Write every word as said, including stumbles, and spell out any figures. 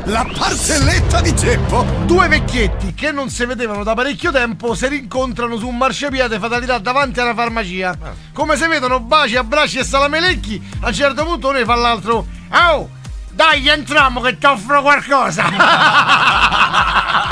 La barzelletta di Geppo. Due vecchietti che non si vedevano da parecchio tempo si rincontrano su un marciapiede fatalità davanti alla farmacia. Come si vedono baci, abbracci e salamelecchi, a un certo punto uno fa all'altro: oh, dai, entriamo che ti offro qualcosa.